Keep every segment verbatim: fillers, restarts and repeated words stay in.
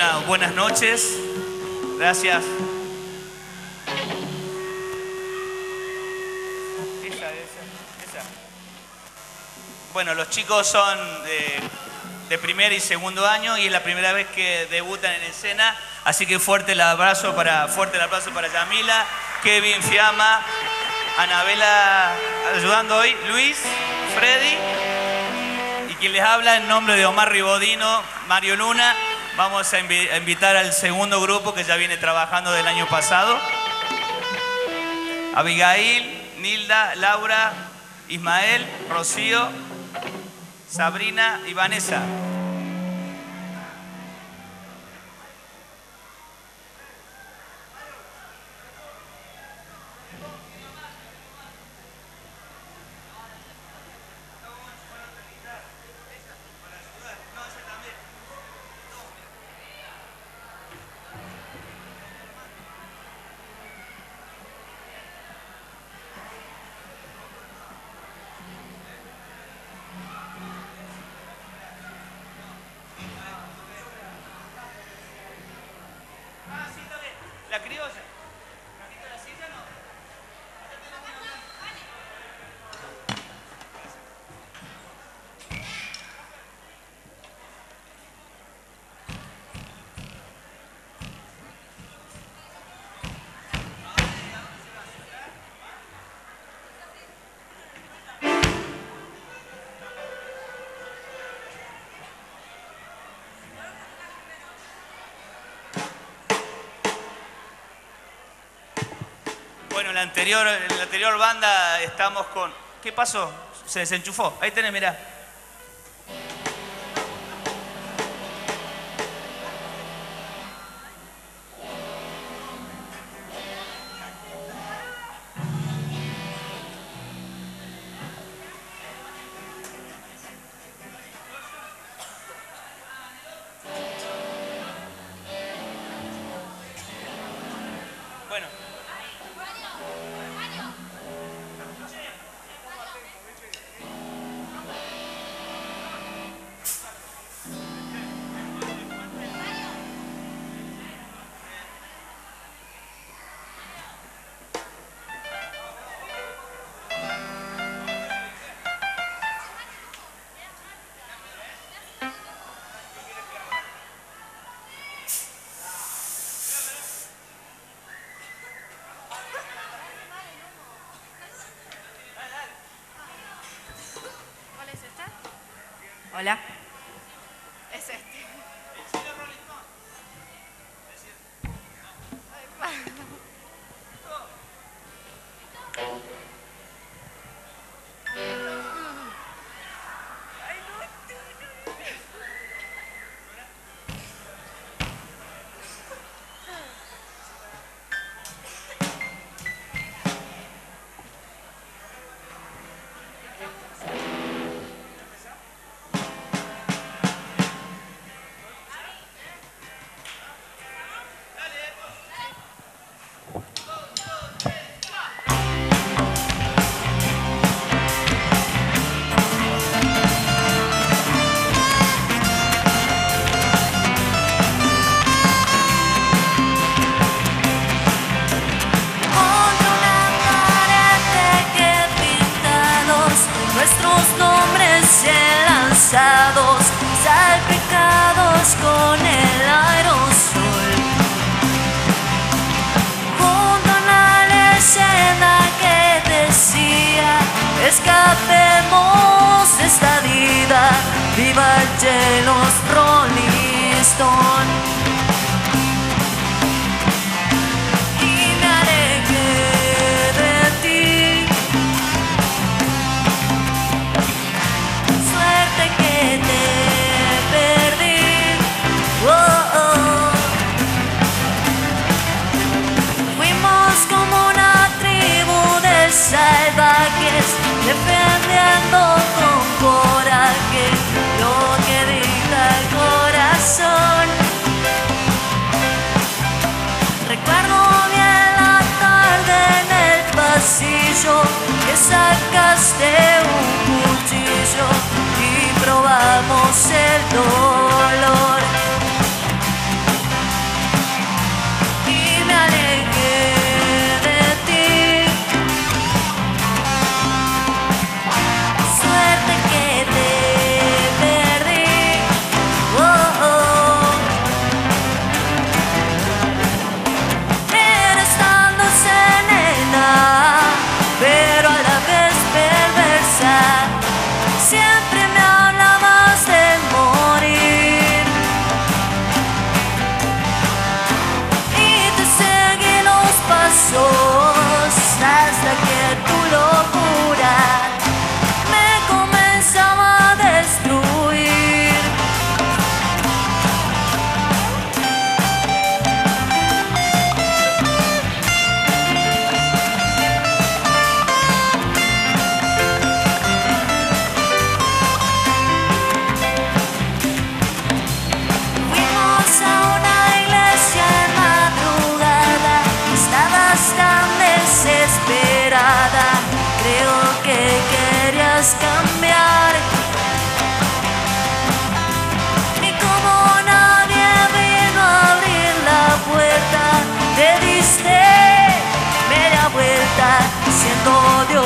Buena, buenas noches. Gracias. Esa, esa, esa. Bueno, los chicos son de, de primer y segundo año y es la primera vez que debutan en escena, así que fuerte el abrazo para, fuerte el aplauso para Yamila, Kevin, Fiamma, Anabela ayudando hoy, Luis, Freddy y quien les habla en nombre de Omar Ribodino, Mario Luna. Vamos a, invi a invitar al segundo grupo que ya viene trabajando del año pasado. Abigail, Nilda, Laura, Ismael, Rocío, Sabrina y Vanessa. La criolla. ¿La silla no? Bueno, en la anterior, en la anterior banda estamos con... ¿Qué pasó? Se desenchufó. Ahí tenés, mirá. Bueno. Hola. Es este. Salpicados con el aerosol, junto a la leyenda que decía: escapemos de esta vida, viva el los Rolling Stones. Salvajes, defendiendo con coraje lo que dicta el corazón.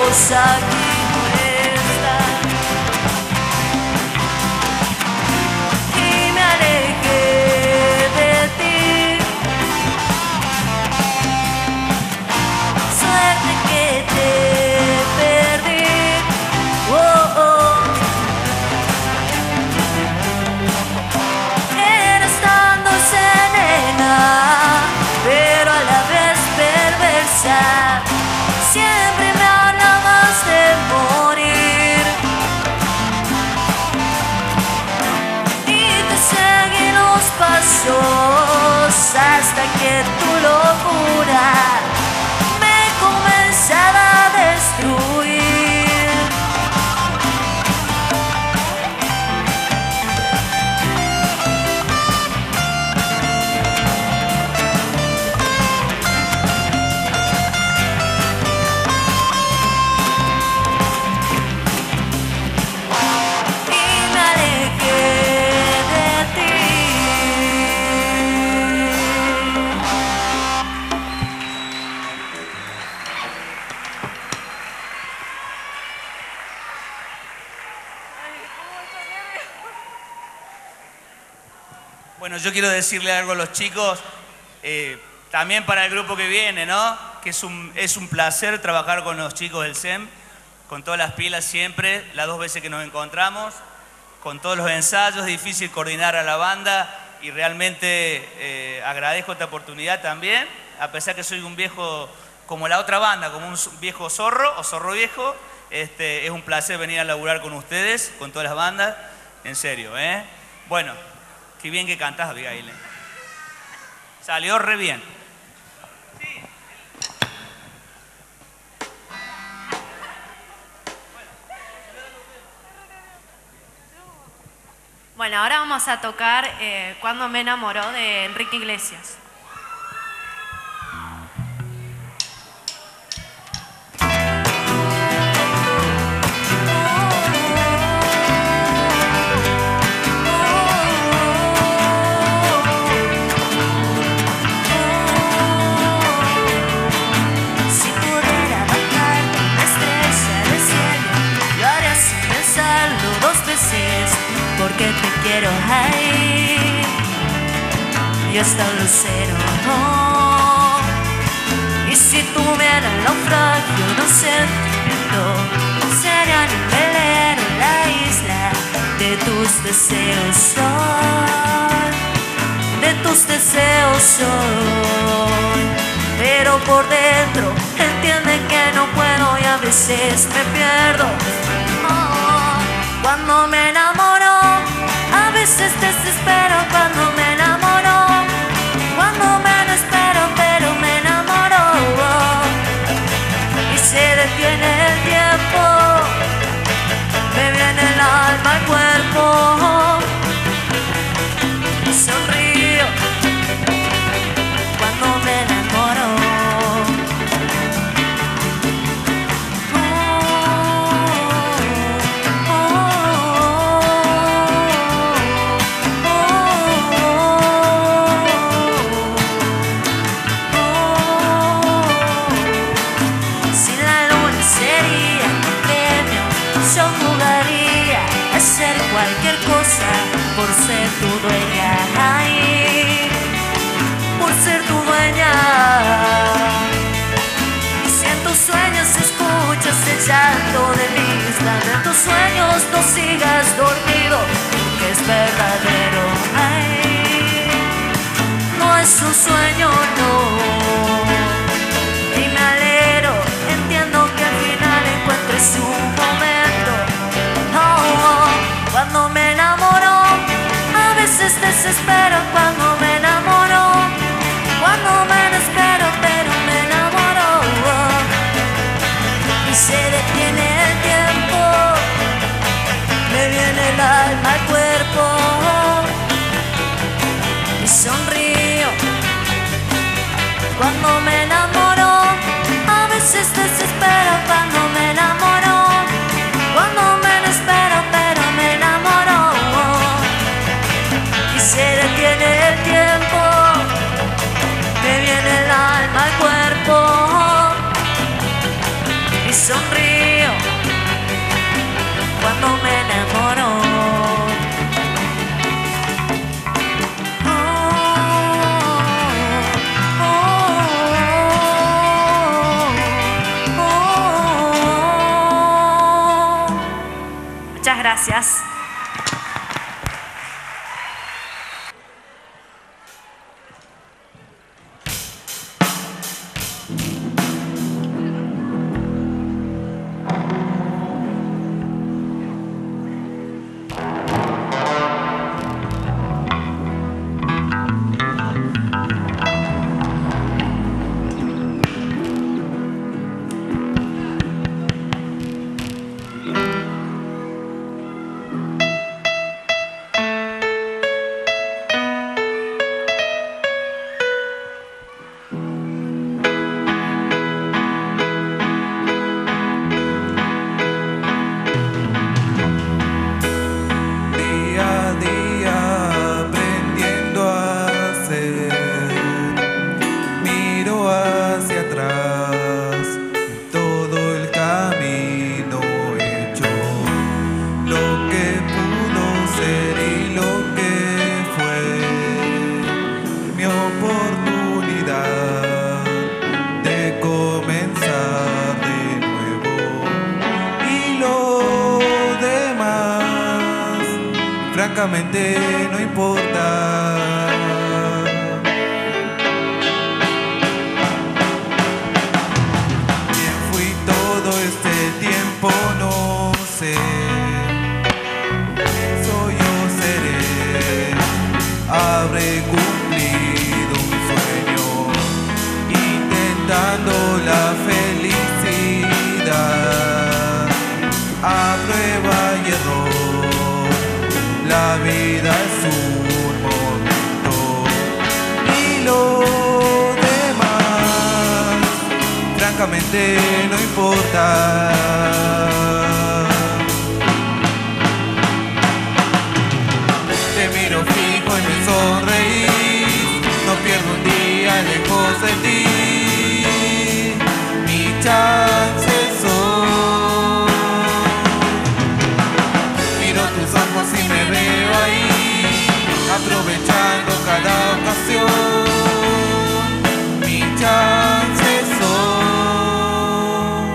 vos aquí no estás. Y me alejé de ti. Suerte que te perdí. Oh, oh. Eres tan dulce, nena, pero a la vez perversa. Siempre me hablabas de morir y te seguí los pasos hasta que tu locura me comenzaba a destruir. Bueno, yo quiero decirle algo a los chicos, eh, también para el grupo que viene, ¿no? Que es un, es un placer trabajar con los chicos del S E M, con todas las pilas siempre, las dos veces que nos encontramos, con todos los ensayos, es difícil coordinar a la banda y realmente eh, agradezco esta oportunidad también, a pesar que soy un viejo como la otra banda, como un viejo zorro o zorro viejo, este, es un placer venir a laburar con ustedes, con todas las bandas, en serio, ¿eh? Bueno. Qué bien que cantás, Abigail. Salió re bien. Bueno, ahora vamos a tocar eh, Cuando me enamoró de Enrique Iglesias. Porque te quiero ahí y hasta el lucero, oh. Y si tuviera el naufragio de un sentimiento, sería un velero en la isla de tus deseos, soy, de tus deseos soy. Pero por dentro entiende que no puedo y a veces me pierdo. Cuando me enamoro, a veces desespero. Cuando me enamoro, cuando menos espero, pero me enamoro. Y se detiene el tiempo, me viene el alma al cuerpo. Y sonrío cuando me enamoro. Cualquier cosa por ser tu dueña, ay, por ser tu dueña. Y si en tus sueños escuchas el llanto de mi isla, en tus sueños no sigas dormido, que es verdadero, ay, no es un sueño, no. Y me alegro, entiendo que al final encuentres un momento, oh, cuando me enamoro, a veces desespero. Cuando me enamoro, cuando menos espero, pero me enamoro. Y se detiene el tiempo, me viene el alma al cuerpo. Y sonrío sonrío cuando me enamoro. Oh, oh, oh, oh. Muchas gracias. Francamente no importa. ¿Quién fui todo este tiempo? No sé. Soy o seré. Habré cumplido un sueño, intentando la felicidad a prueba y error. La vida es un momento y lo demás, francamente, no importa. Te miro fijo y me sonreís, no pierdo un día lejos de ti. Mi chance soy. Miro tus ojos y me veo ahí, aprovechando cada ocasión. Mi chance soy.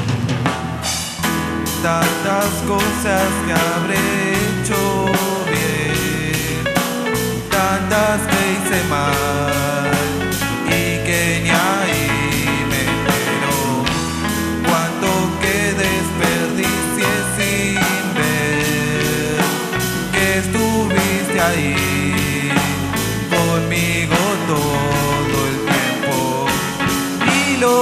Tantas cosas que habré hecho bien, tantas que hice mal y que ni ahí me entero. Cuánto que desperdicié sin ver que estuviste ahí conmigo todo el tiempo. Y lo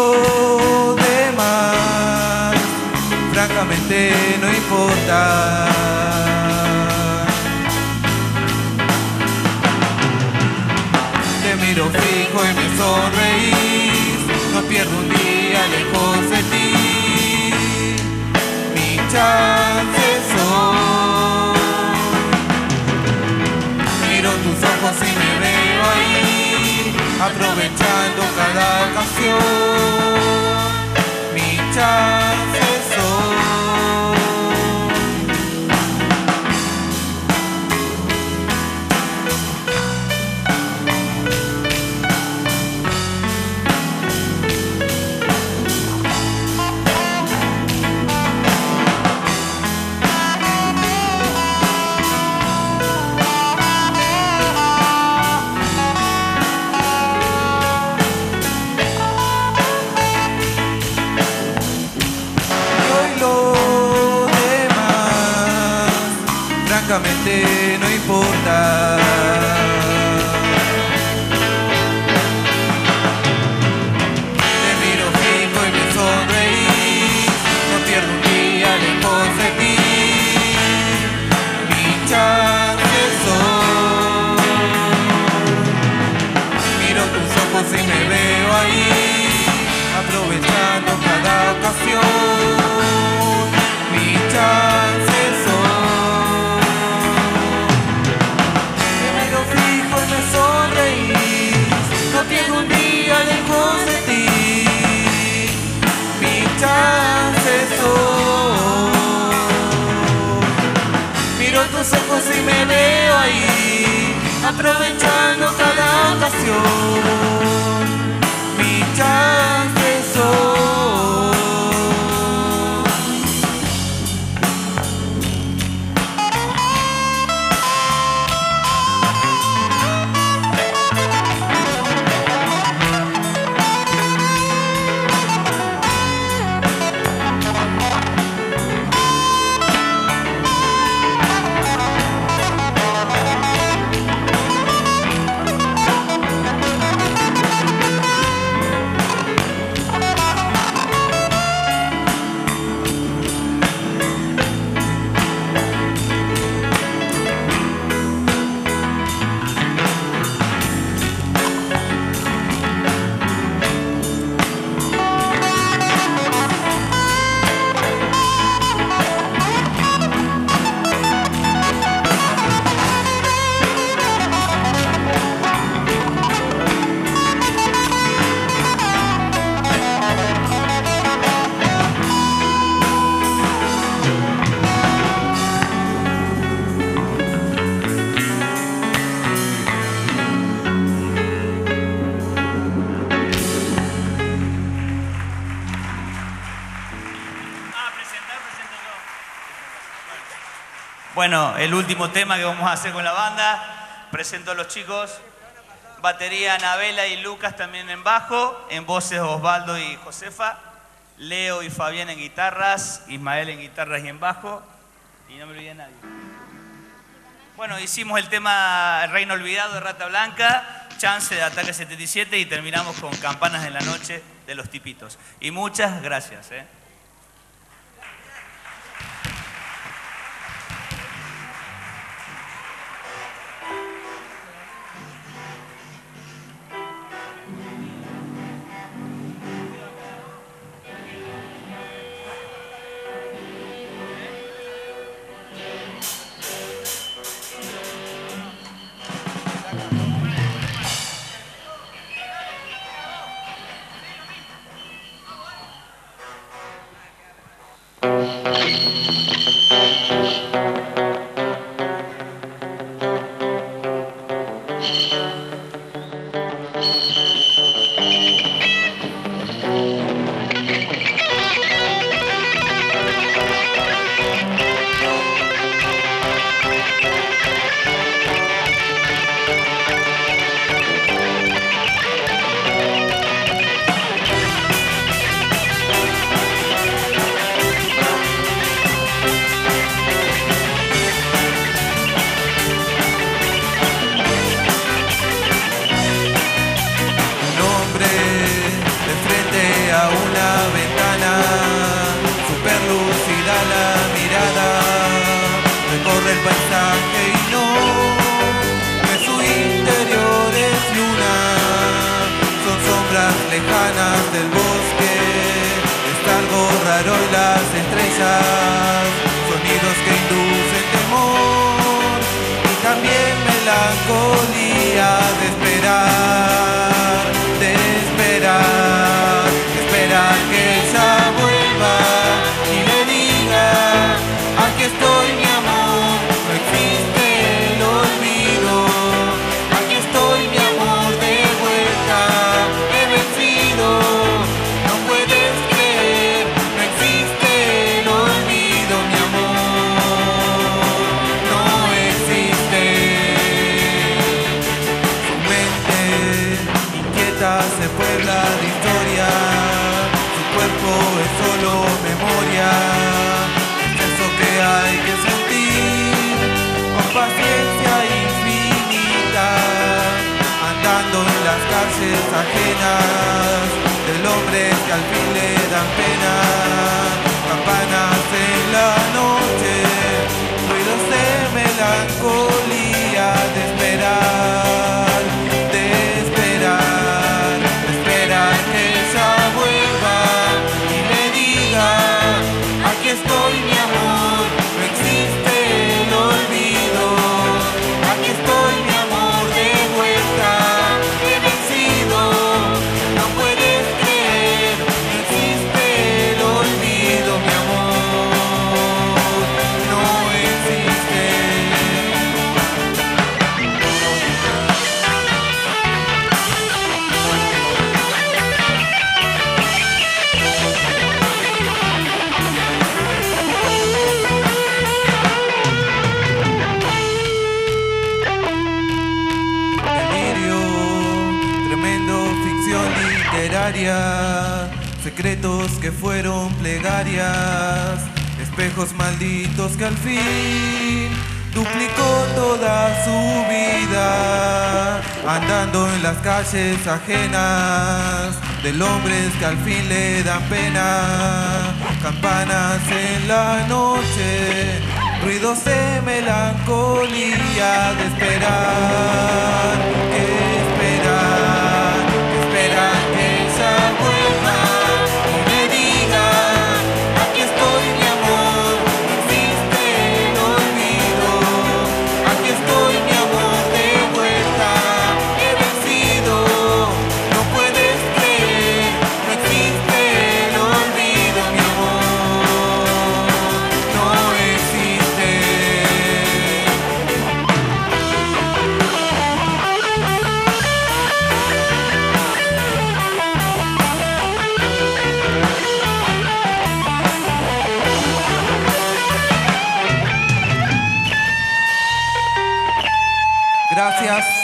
demás, francamente, no importa. Te miro fijo y me sonreís, no pierdo un día lejos de ti. Mi chance soy. Miro tus ojos y me veo ahí, aprovechando cada ocasión. Mi chance soy. Francamente no importa. Te miro fijo y me sonreís, no pierdo un día lejos de ti. Mi chance soy. Miro tus ojos y me veo ahí, aprovechando cada ocasión. Mi chance soy. Te miro fijo los ojos y me veo ahí, aprovechando cada ocasión, mi chance soy. Bueno, el último tema que vamos a hacer con la banda. Presento a los chicos. Batería Anabela y Lucas también en bajo. En voces Osvaldo y Josefa. Leo y Fabián en guitarras. Ismael en guitarras y en bajo. Y no me olvidé de nadie. Bueno, hicimos el tema Reino Olvidado de Rata Blanca, Chance de Ataque setenta y siete y terminamos con Campanas en la Noche de Los Tipitos. Y muchas gracias. ¿eh? Ajenas del hombre que al fin le dan pena, campanas en la noche, ruidos de melancolía, de esperar, de esperar, de esperar que ella vuelva y me diga, aquí estoy mi amor, no existe el olvido, aquí estoy mi amor de vuelta. No puedes creer, no existe plegaria, secretos que fueron plegarias, espejos malditos que al fin duplicó toda su vida, andando en las calles ajenas del hombres que al fin le dan pena, campanas en la noche, ruidos de melancolía, de esperar, que esperar, que esperar que ella vuelva y me diga, aquí estoy mi amor, no existe el olvido, aquí estoy mi amor de vuelta, he vencido, no puedes creer, no existe el olvido, mi amor, no existe. Gracias.